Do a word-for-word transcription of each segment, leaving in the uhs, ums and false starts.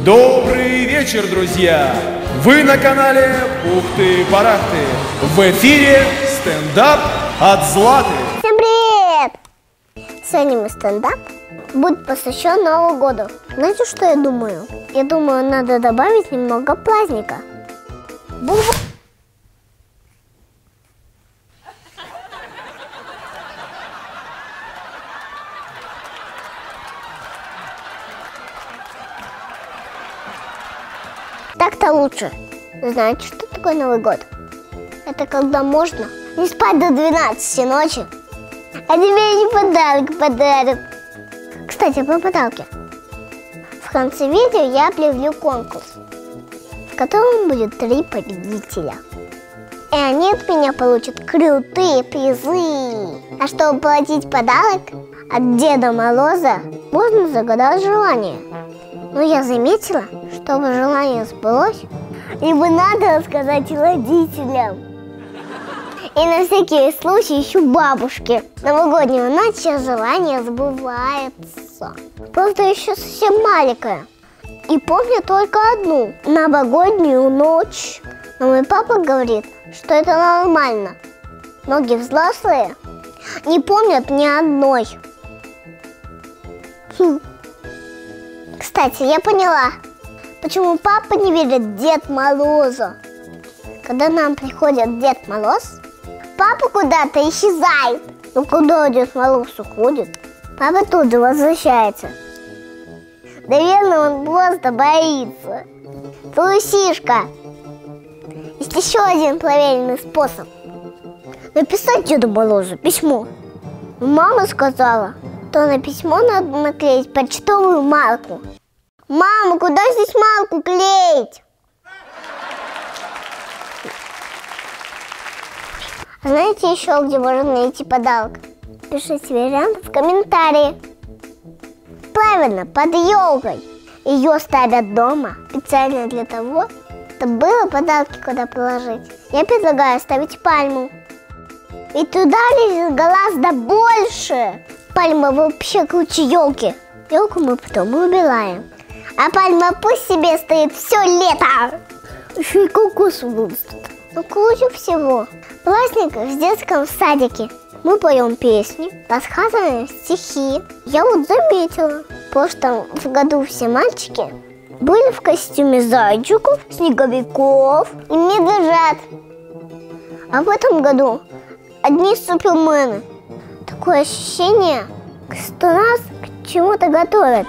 Добрый вечер, друзья! Вы на канале Бухты-Барахты. В эфире стендап от Златы. Всем привет! Сегодня мой стендап будет посвящен Новому году. Знаете, что я думаю? Я думаю, надо добавить немного праздника. Бу-бу. Так-то лучше. Знаете, что такое Новый год? Это когда можно не спать до двенадцати ночи, а тебе не подарок подарят. Кстати, про подарки. В конце видео я объявлю конкурс, в котором будет три победителя. И они от меня получат крутые призы. А чтобы получить подарок от Деда Мороза, можно загадать желание. Но я заметила, чтобы желание сбылось, либо надо рассказать родителям. И на всякий случай еще бабушке. Новогоднего ночи желание сбывается. Просто еще совсем маленькая. И помню только одну новогоднюю ночь. Но мой папа говорит, что это нормально. Многие взрослые не помнят ни одной. Хм. Кстати, я поняла, почему папа не верит Дед Морозу. Когда нам приходит Дед Мороз, папа куда-то исчезает. Но куда Дед Мороз уходит, папа тут же возвращается. Наверное, он просто боится. Трусишка. Есть еще один проверенный способ. Написать Деду Морозу письмо. Мама сказала, что на письмо надо наклеить почтовую марку. Мама, куда здесь марку клеить? А знаете еще, где можно найти подарок? Пишите варианты в комментарии. Правильно, под елкой. Ее ставят дома специально для того, чтобы было подарки куда положить. Я предлагаю ставить пальму. И туда лезет гораздо больше. Пальма вообще круче елки. Елку мы потом убираем. А пальма пусть себе стоит все лето. Еще и кокос вырастет. Но круче всего в праздниках в детском садике мы поем песни, рассказываем стихи. Я вот заметила, в прошлом году все мальчики были в костюме зайчиков, снеговиков и медвежат. А в этом году одни супермены. Такое ощущение, что нас к чему-то готовят.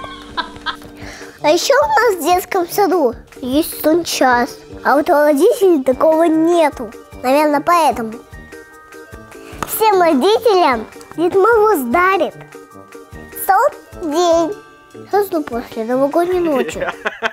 А еще у нас в детском саду есть сон-час, а вот у родителей такого нету. Наверное, поэтому. Всем родителям Дед Мороз дарит сон-день. Сразу после новогодней ночи.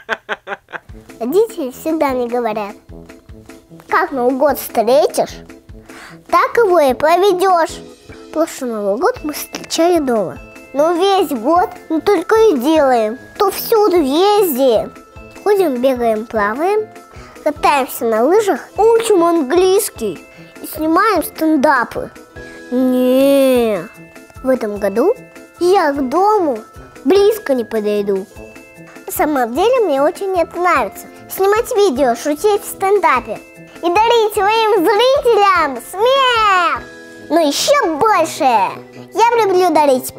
Родители всегда мне говорят, как Новый год встретишь, так его и проведешь. Прошлый Новый год мы встречали дома. Но весь год мы только и делаем, то всюду ездим. Ходим, бегаем, плаваем, катаемся на лыжах, учим английский и снимаем стендапы. Не, в этом году я к дому близко не подойду. На самом деле мне очень это нравится. Снимать видео, шутить в стендапе и дарить своим зрителям смех. Но еще больше я люблю дарить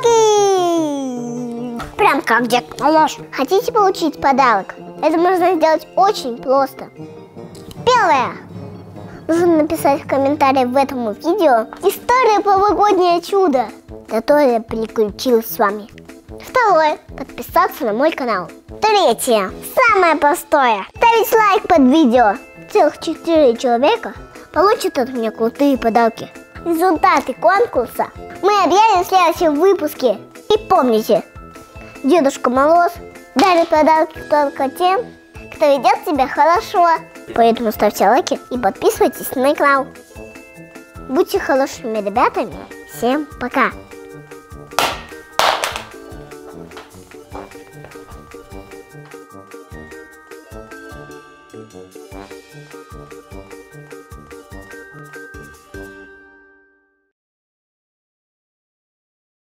подарки. Прям как Дед Мороз. Хотите получить подарок? Это можно сделать очень просто. Первое. Нужно написать в комментариях в этом видео историю про новогоднее чудо, которое приключилось с вами. Второе. Подписаться на мой канал. Третье. Самое простое. Ставить лайк под видео. Целых четыре человека получат от меня крутые подарки. Результаты конкурса мы объявим в следующем выпуске. И помните, Дедушка Мороз дарит подарки только тем, кто ведет себя хорошо. Поэтому ставьте лайки и подписывайтесь на канал. Будьте хорошими ребятами. Всем пока!